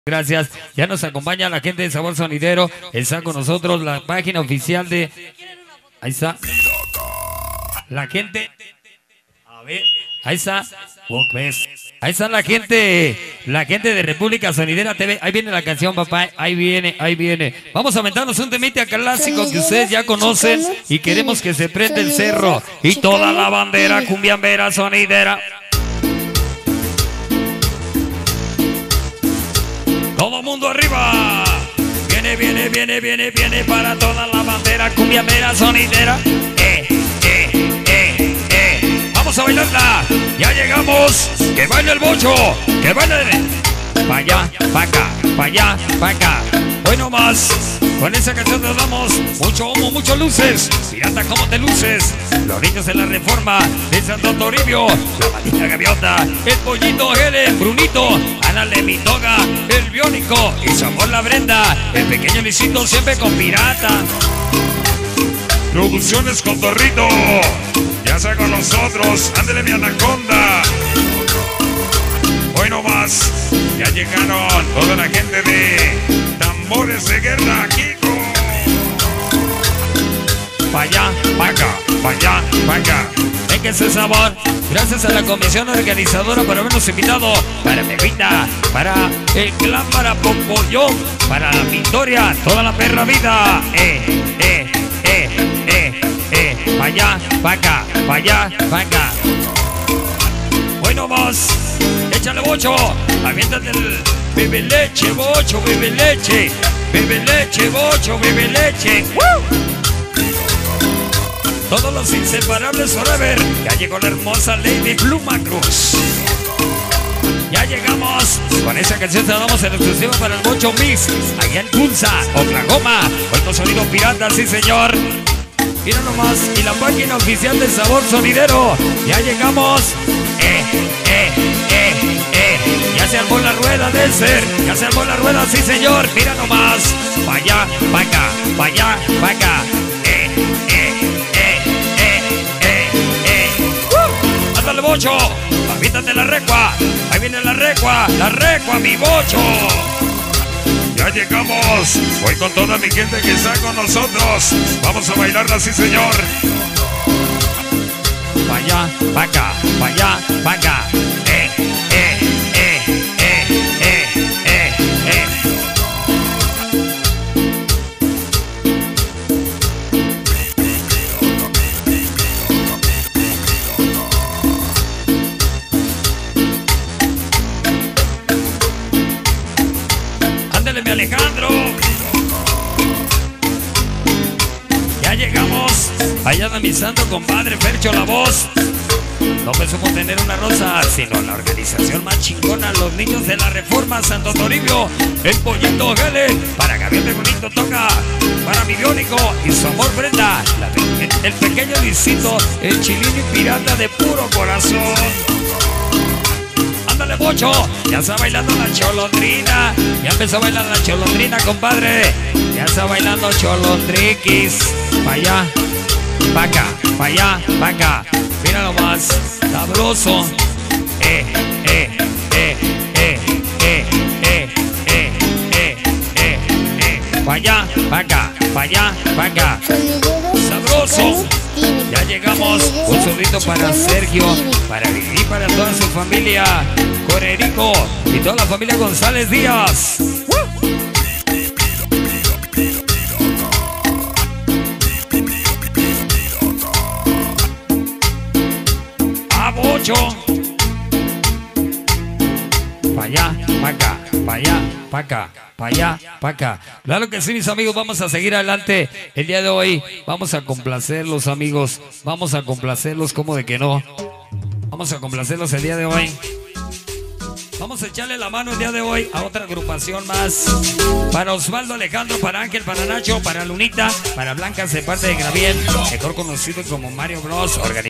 Gracias, ya nos acompaña la gente de Sabor Sonidero, está con nosotros la página oficial de... Ahí está. La gente... A ver, ahí está. Ahí está la gente de República Sonidera TV. Ahí viene la canción, papá, ahí viene. Vamos a aventarnos un temita clásico que ustedes ya conocen y queremos que se prenda el cerro y toda la bandera cumbiambera sonidera. Todo mundo arriba. Viene para toda la bandera cumbiambera sonidera. Vamos a bailarla. Ya llegamos. Que baile el bocho. Que baile. Pa' allá, pa' acá, pa' allá, pa' acá. Hoy no más. Con esa canción nos damos mucho humo, muchas luces. Pirata, ¿cómo te luces? Los niños de la Reforma de Santo Toribio, la Maldita Gaviota, el Pollito Helen, Brunito, Ana Lemitoga, el Biónico y su amor la Brenda, el pequeño Luisito siempre con Pirata. Producciones Cotorrito, ya sea con nosotros, ándele mi anaconda. Hoy no más, ya llegaron toda la gente de Tambores de Guerra, Kiko. Pa' allá, pa' acá, pa' allá, pa' acá. Venga ese sabor. Gracias a la comisión organizadora por habernos invitado. Para Pepita, para el clan, para Popoyón, para la Victoria, toda la perra vida. Pa' allá, pa' acá, pa' allá, pa' acá. Hoy no más. Échale bocho. Aviéntate el bebe leche, bocho, bebe leche. Bebe leche, bocho, bebe leche. ¡Woo! Todos los inseparables forever. Ya llegó la hermosa Lady Pluma Cruz. Ya llegamos. Con esa canción te damos el exclusivo para el Bocho Mix. Allá en Tulsa, Oklahoma. Hoy con sonido pirata, sí señor. Mira nomás. Y la página oficial de Sabor Sonidero. Ya llegamos. Ya se armó la rueda del ser. Ya se armó la rueda, sí señor. Mira nomás. Pa' allá, pa' acá, pa' allá, pa' acá. Ándale bocho. Avítate la recua. Ahí viene la recua, mi bocho. Ya llegamos. Hoy con toda mi gente que está con nosotros. Vamos a bailarla, sí señor. Pa' allá, pa' acá, pa' allá, pa' acá. Ándale, mi Alejandro. Ya llegamos. Allá anda mi santo compadre Fercho la voz. No pensamos tener una rosa, sino la organización más chingona, los niños de la Reforma, Santo Toribio, el Pollito Helen, para Gabriel de Bonito Toca, para mi Biónico y su amor Brenda, el pequeño Luisito, el Chilín y Pirata de puro corazón. Ándale bocho, ya está bailando la cholondrina, ya empezó a bailar la cholondrina, compadre, ya está bailando cholondriquis, pa' allá, pa' acá, pa' allá, pa' acá. Mira nomás, sabroso. Pa' allá, pa' acá, pa' allá, pa' acá. Sabroso. Ya llegamos. Un saludito para Sergio, para Vivi, para toda su familia, Corerico y toda la familia González Díaz. Pa' allá, pa' acá, pa' allá, pa' acá, pa' allá, pa' acá. Claro que sí, mis amigos, vamos a seguir adelante. El día de hoy vamos a complacerlos, amigos. Vamos a complacerlos, como de que no. Vamos a complacerlos el día de hoy. Vamos a echarle la mano el día de hoy a otra agrupación más. Para Osvaldo Alejandro, para Ángel, para Nacho, para Lunita, para Blanca, de parte de Graviel, mejor conocido como Mario Bros.